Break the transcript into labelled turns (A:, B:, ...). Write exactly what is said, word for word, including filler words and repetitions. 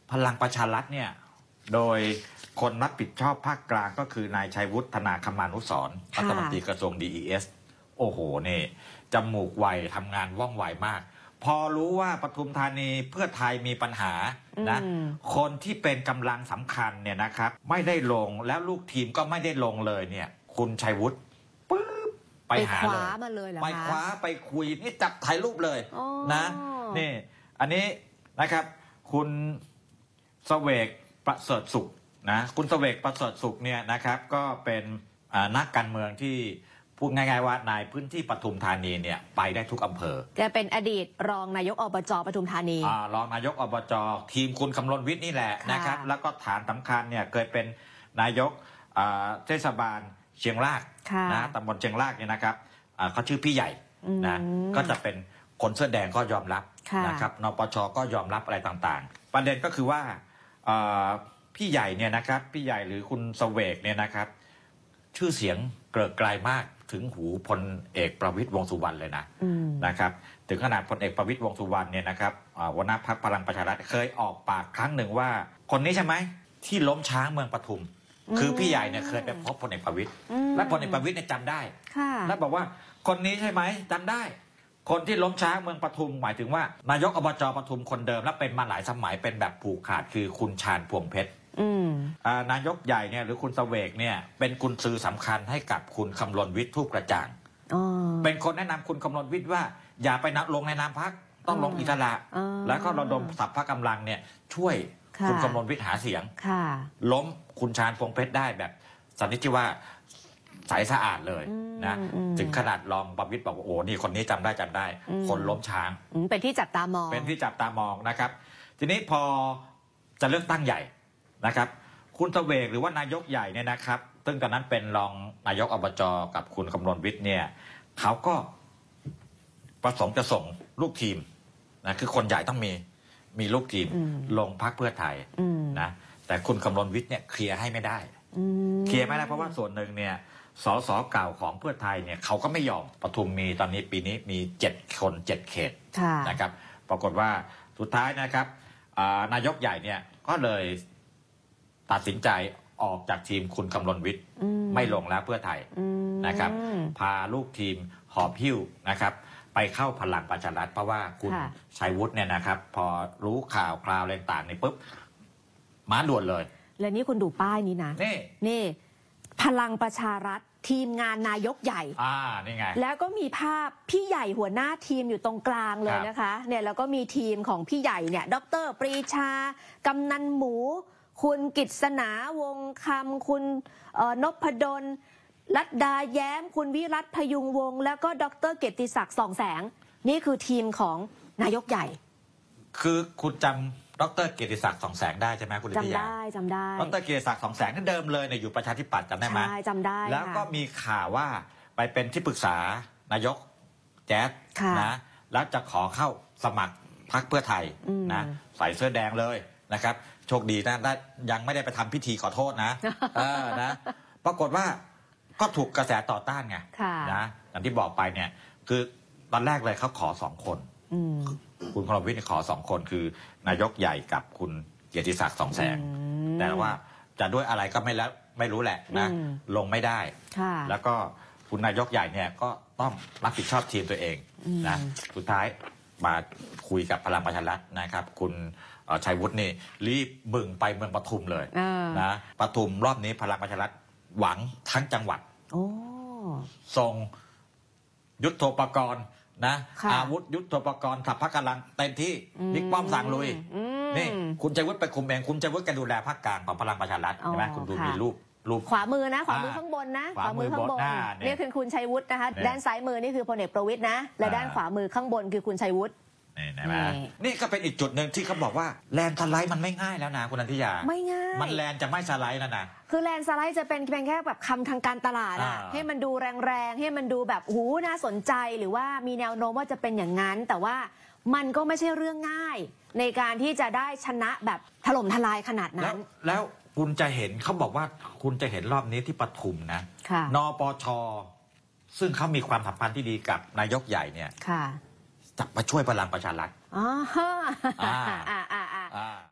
A: พลังประชารัฐเนี่ยโดยคนรับผิดชอบภาคกลางก็คือนายชัยวุฒิธนาคมานุสรณ์รัฐมนตรีกระทรวง ดี อี เอส โอ้โหนี่จมูกไวทำงานว่องไวมาก พอรู้ว่าปทุมธานีเพื่อไทยมีปัญหานะคนที่เป็นกำลังสำคัญเนี่ยนะครับไม่ได้ลงแล้วลูกทีมก็ไม่ได้ลงเลยเนี่ยคุณชัยวุฒิปึ๊บไปหาเลยไปคว้าไปคุยนี่จับถ่ายรูปเลยนะนี่อันนี้นะครับคุณเสวกประเสริฐสุขนะคุณเสวกประเสริฐสุขเนี่ยนะครับก็เป็นนักการเมืองที่พูดง่ายๆว่าในพื้นที่ปทุมธานีเนี่ยไปได้ทุกอำเภอแกเป็นอดีตรองนายกอบจปทุมธานีอ่ารองนายกอบจทีมคุณคำรณวิทย์นี่แหละนะครับแล้วก็ฐานสำคัญเนี่ยเคยเป็นนายกเทศบาลเชียงรากนะตำบลเชียงรากเนี่ยนะครับเขาชื่อพี่ใหญ่นะก็จะเป็นคนเสื้อแดงก็ยอมรับนะครับนปชก็ยอมรับอะไรต่างๆประเด็นก็คือว่าพี่ใหญ่เนี่ยนะครับพี่ใหญ่หรือคุณเสวกเนี่ยนะครับชื่อเสียงเกริกไกรมากถึงหูพลเอกประวิตรวงษ์สุวรรณเลยนะนะครับถึงขนาดพลเอกประวิตรวงษ์สุวรรณเนี่ยนะครับหัวหน้าพรรคพลังประชารัฐเคยออกปากครั้งหนึ่งว่าคนนี้ใช่ไหมที่ล้มช้างเมืองปทุมคือพี่ใหญ่เนี่ยเคยไปพบพลเอกประวิตรและพลเอกประวิตรเนี่ยจำได้และบอกว่าคนนี้ใช่ไหมจำได้คนที่ล้มช้างเมืองปทุมหมายถึงว่านายกอบจปทุมคนเดิมและเป็นมาหลายสมัยเป็นแบบผูกขาดคือคุณชาญพวงเพชรนายกใหญ่เนี่ยหรือคุณเสวกเนี่ยเป็นกุญซือสำคัญให้กับคุณคำรณวิทย์ทูปกระจ่างเป็นคนแนะนำคุณคำรณวิทย์ว่าอย่าไปนักลงในนามพรรคต้องลงอิสระแล้วก็ระดมสัพพะกำลังเนี่ยช่วยคุณคำรณวิทย์หาเสียงล้มคุณชาญพวงเพชรได้แบบสันนิษฐานว่าใสสะอาดเลยนะถึงขนาดรองประวิตรบอกว่าโอ้นี่คนนี้จำได้จำได้คนล้มช้าง
B: เป็นที่จับตามอง
A: เป็นที่จับตามองนะครับทีนี้พอจะเลือกตั้งใหญ่นะครับคุณเสวกหรือว่านายกใหญ่เนี่ยนะครับซึ่งตอนนั้นเป็นรองนายกอบจกับคุณคำรณวิทย์เนี่ยเขาก็ประสงค์จะส่งลูกทีมนะคือคนใหญ่ต้องมีมีลูกทีมลงพรรคเพื่อไทยนะแต่คุณคำรณวิทย์เนี่ยเคลียร์ให้ไม่ได้เคลียร์ไม่ได้เพราะว่าส่วนหนึ่งเนี่ยสสเก่าของเพื่อไทยเนี่ยเขาก็ไม่ยอมปทุมมีตอนนี้ปีนี้มีเจ็ดคนเจ็ดเขตนะครับปรากฏว่าสุดท้ายนะครับนายกใหญ่เนี่ยก็เลยตัดสินใจออกจากทีมคุณคำรณวิทย์ไม่ลงแล้วเพื่อไทยนะครับพาลูกทีมหอบหิ้วนะครับไปเข้าพลังประชารัฐเพราะว่าคุณชัยวุฒิเนี่ยนะครับพอรู้ข่าวคราวอะไรต่างนี่ปุ๊บม้าด่วนเลย
B: และนี่คุณดูป้ายนี้นะ
A: นี่
B: นี่พลังประชารัฐทีมงานนายกใหญ่
A: อ่านี่ไง
B: แล้วก็มีภาพพี่ใหญ่หัวหน้าทีมอยู่ตรงกลางเลยนะคะเนี่ยแล้วก็มีทีมของพี่ใหญ่เนี่ยดร.ปรีชากำนันหมูคุณกิษณาวงคำคุณนพดลรัตดาแย้มคุณวิรัตพยุงวงศ์แล้วก็ดร.เกียรติศักดิ์ส่องแสงนี่คือทีมของนายกใหญ่
A: คือคุณจำดร.เกียรติศักดิ์ส่องแสงได้ใช่ไหมคุณลิติยา
B: จำได้จำได้
A: ดร.เกียรติศักดิ์ส่องแสงนั่นเดิมเลยเนี่ยอยู่ประชาธิปัตย์จำได้ไหม
B: ใช่จำได้
A: แล้วก็มีข่าวว่าไปเป็นที่ปรึกษานายกแจ๊ดนะแล้วจะขอเข้าสมัครพรรคเพื่อไทยนะใส่เสื้อแดงเลยนะครับโชคดีนะได้ยังไม่ได้ไปทำพิธีขอโทษนะเออนะปรากฏว่าก็ถูกกระแสต่อต้านไงนะอย่างที่บอกไปเนี่ยคือตอนแรกเลยเขาขอสองคนคุณคำรณวิทย์ขอสองคนคือนายกใหญ่กับคุณเกียรติศักดิ์ส่องแสงแต่ว่าจะด้วยอะไรก็ไม่แล้วไม่รู้แหละนะลงไม่ได้แล้วก็คุณนายกใหญ่เนี่ยก็ต้องรับผิดชอบทีมตัวเองนะสุดท้ายมาคุยกับพลังประชารัฐนะครับคุณชัยวุฒินี่รีบบึ่งไปเมืองปทุมเลยนะปทุมรอบนี้พลังประชารัฐหวังทั้งจังหวัดส่งยุทโธปกรณ์นะอาวุธยุทโธปกรณ์สัพพะกำลังเต็มที่บิ๊กป้อมสั่งลุยนี่คุณชัยวุฒิไปคุมเองคุณชัยวุฒิแกดูแลภาคกลางของพลังประชารัฐใช่ไหมคุณดูมีรูปรูป
B: ขวามือนะขวามือข้างบนนะขวามือข้างบนนี่คือคุณชัยวุฒินะคะด้านซ้ายมือนี่คือพลเอกประวิตรนะและด้านขวามือข้างบนคือคุณชัยวุฒิ
A: นี่นะนี่ก็เป็นอีกจุดหนึ่งที่เขาบอกว่าแลนสไลด์มันไม่ง่ายแล้วนะคุณนันทิยา
B: ไม่ง่าย
A: มันแลนจะไม่สไลด์แล้วนะ
B: คือแลนสไลด์จะเป็นเพียงแค่แบบคำทางการตลาดอะให้มันดูแรงๆให้มันดูแบบหูน่าสนใจหรือว่ามีแนวโน้มว่าจะเป็นอย่างนั้นแต่ว่ามันก็ไม่ใช่เรื่องง่ายในการที่จะได้ชนะแบบถล่มทลายขนาดนั้น
A: แล้วคุณจะเห็นเขาบอกว่าคุณจะเห็นรอบนี้ที่ปทุมนะนปช.ซึ่งเขามีความสัมพันธ์ที่ดีกับนายกใหญ่เนี่ยจะมาช่วยพลังประชารัฐ
B: อ๋อ